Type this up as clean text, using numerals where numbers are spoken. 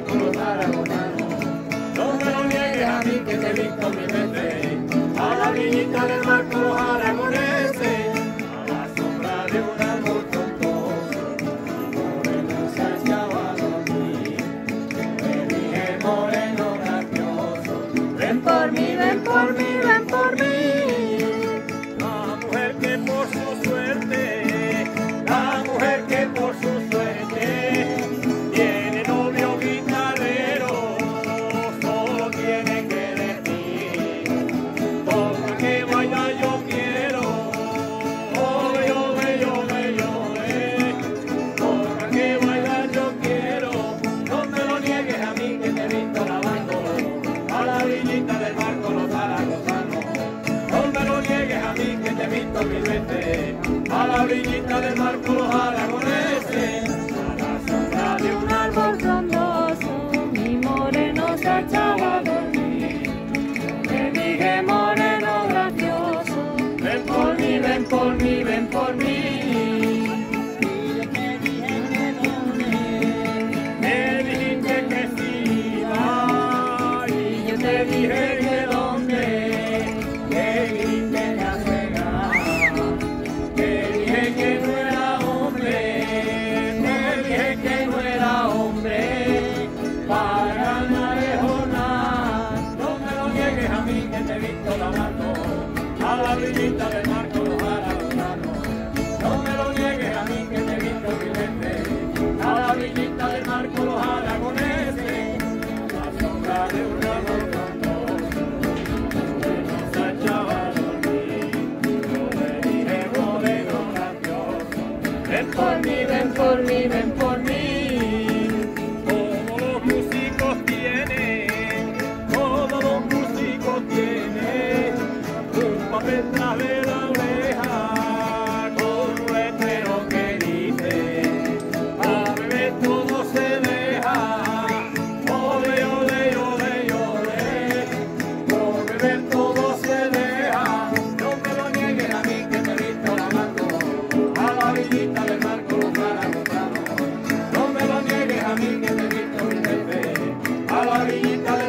marco los aragonanos. No me lo niegues a mí que te he visto mil veces, a la orillita del mar con los aragoneses, a la sombra de un árbol frondoso, y moreno se echaba a dormir. Le dije moreno gracioso, ven por mí, ven por mí, ven por mí. La mujer que por su suerte, la mujer que por su suerte tiene novio guitarrero, solo tiene que decir, toma que vaya yo quiero, ole, ole, ole, ole, toma que vaya yo quiero, no me lo niegues a mí que te he visto lavando a la orillita del mar con los aragonanos. No me lo niegues a mí que te he visto mil veces, a la orillita del mar con los aragoneses, a la sombra de un árbol frondoso, mi moreno se echaba a dormir. Le dije moreno gracioso, ven por mí, ven por mí, ven por mí. Me dijiste que sí, ay, yo te dije que dónde, que dijiste que acera, te dije que no era hombre, te dije que no era hombre, para ganar de jornada. No me lo niegues a mí que te he visto lavando a la orillita del mar con los aragonanos. No me lo niegues a mí que te he visto mil veces, a la orillita del mar con los aragoneses, a la sombra de un árbol frondoso, moreno se echaba a dormir. Yo le dije moreno gracioso, ven por mí, ven por mí, ven por mí. Todos los músicos tienen, todos los músicos tienen un papel tras de la oreja con un letrero que dice, a beber todo se deja, ole, ole, ole, ole, por beber todo se deja. No me lo niegues a mí que te he visto lavando a la orillita del mar con los aragonanos. No me lo niegues a mí que te he visto mil veces, a la orillita del